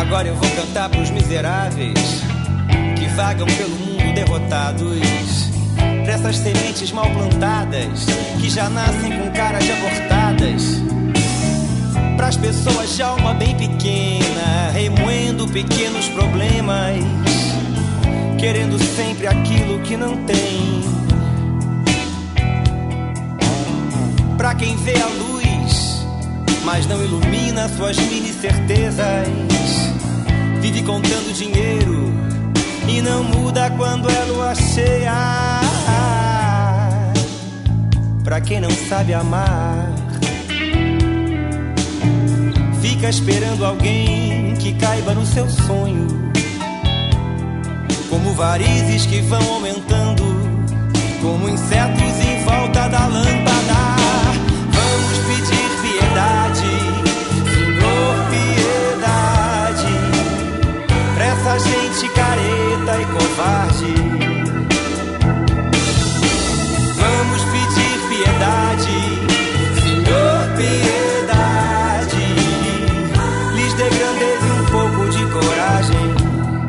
Agora eu vou cantar pros miseráveis que vagam pelo mundo derrotados, pra essas sementes mal plantadas que já nascem com caras de abortadas, pras pessoas de alma bem pequena, remoendo pequenos problemas, querendo sempre aquilo que não tem. Pra quem vê a luz, mas não ilumina suas mini certezas, vive contando dinheiro e não muda quando é lua cheia. Pra quem não sabe amar, fica esperando alguém que caiba no seu sonho, como varizes que vão aumentando, como insetos em volta da lâmpada. Vamos pedir piedade, Senhor, piedade, pra essa gente careta e covarde. Vamos pedir piedade, Senhor, piedade, lhes dê grandeza e um pouco de coragem.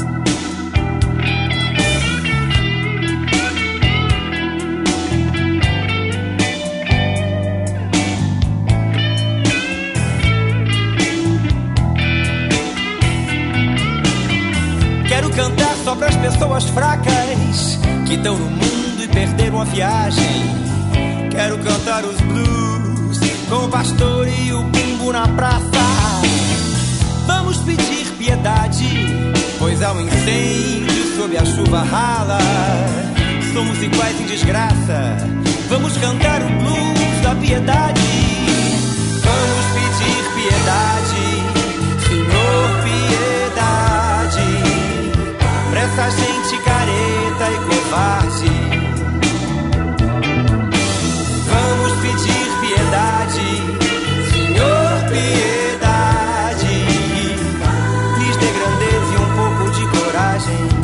Quero cantar só pras pessoas fracas que estão no mundo e perderam a viagem. Quero cantar os blues com o pastor e o bumbo na praça. Vamos pedir piedade, pois há um incêndio sob a chuva rala. Somos iguais em desgraça. Vamos cantar o blues da piedade. Vamos pedir piedade, Senhor, piedade, pra essa gente careta e covarde. Vamos pedir piedade, Senhor, piedade, lhes dê grandeza e um pouco de coragem.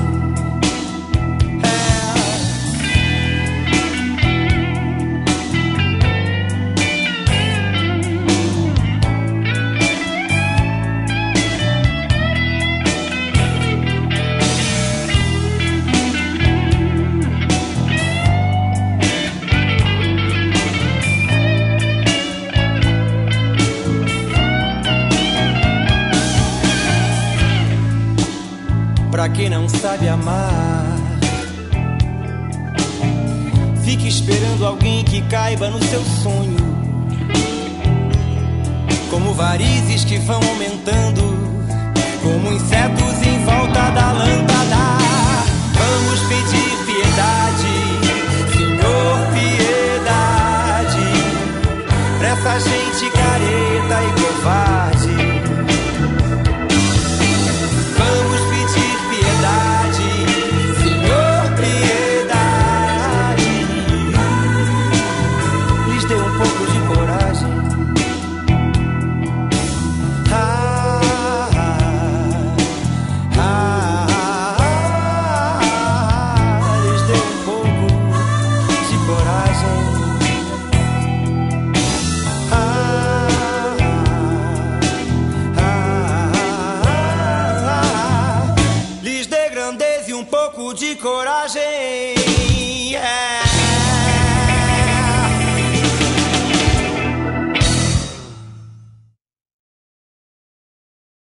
Pra quem não sabe amar, fique esperando alguém que caiba no seu sonho, como varizes que vão aumentando, como insetos em volta da lâmpada. Vamos pedir piedade, Senhor, piedade, pra essa gente careta e covarde. Lhes dê grandeza e um pouco de coragem.